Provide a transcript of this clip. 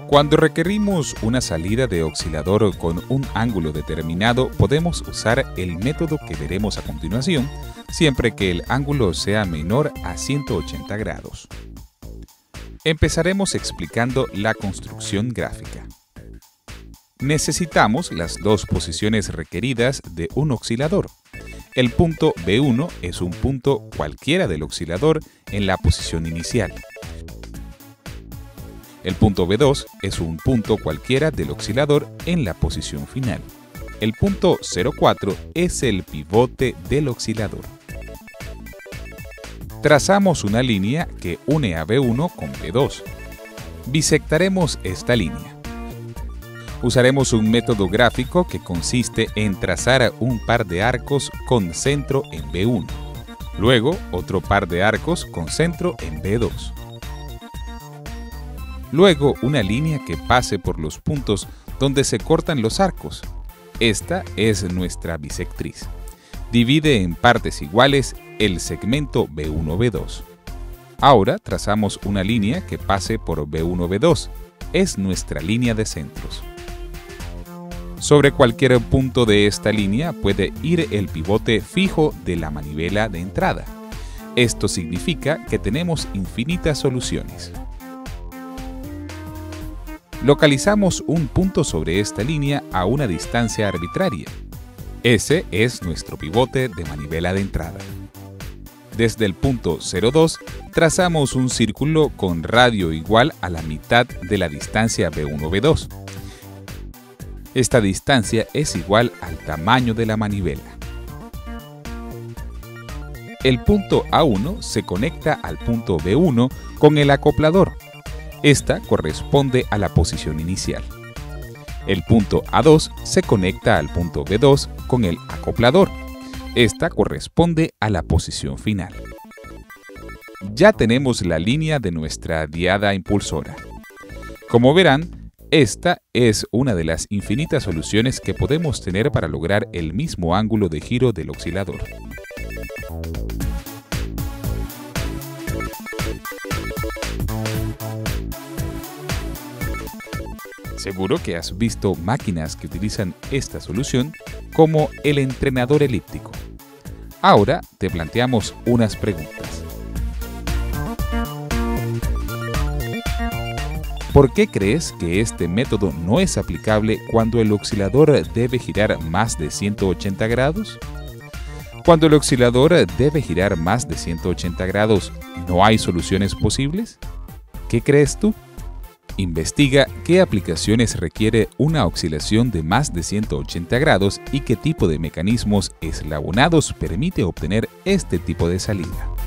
Cuando requerimos una salida de oscilador con un ángulo determinado, podemos usar el método que veremos a continuación, siempre que el ángulo sea menor a 180 grados. Empezaremos explicando la construcción gráfica. Necesitamos las dos posiciones requeridas de un oscilador. El punto B1 es un punto cualquiera del oscilador en la posición inicial. El punto B2 es un punto cualquiera del oscilador en la posición final. El punto 0,4 es el pivote del oscilador. Trazamos una línea que une a B1 con B2. Bisectaremos esta línea. Usaremos un método gráfico que consiste en trazar un par de arcos con centro en B1. Luego, otro par de arcos con centro en B2. Luego, una línea que pase por los puntos donde se cortan los arcos. Esta es nuestra bisectriz. Divide en partes iguales el segmento B1-B2. Ahora trazamos una línea que pase por B1-B2. Es nuestra línea de centros. Sobre cualquier punto de esta línea puede ir el pivote fijo de la manivela de entrada. Esto significa que tenemos infinitas soluciones. Localizamos un punto sobre esta línea a una distancia arbitraria. Ese es nuestro pivote de manivela de entrada. Desde el punto 0,2 trazamos un círculo con radio igual a la mitad de la distancia B1-B2. Esta distancia es igual al tamaño de la manivela. El punto A1 se conecta al punto B1 con el acoplador. Esta corresponde a la posición inicial. El punto A2 se conecta al punto B2 con el acoplador. Esta corresponde a la posición final. Ya tenemos la línea de nuestra diada impulsora. Como verán, esta es una de las infinitas soluciones que podemos tener para lograr el mismo ángulo de giro del oscilador. Seguro que has visto máquinas que utilizan esta solución como el entrenador elíptico. Ahora te planteamos unas preguntas. ¿Por qué crees que este método no es aplicable cuando el oscilador debe girar más de 180 grados? Cuando el oscilador debe girar más de 180 grados, ¿no hay soluciones posibles? ¿Qué crees tú? Investiga qué aplicaciones requiere una oscilación de más de 180 grados y qué tipo de mecanismos eslabonados permite obtener este tipo de salida.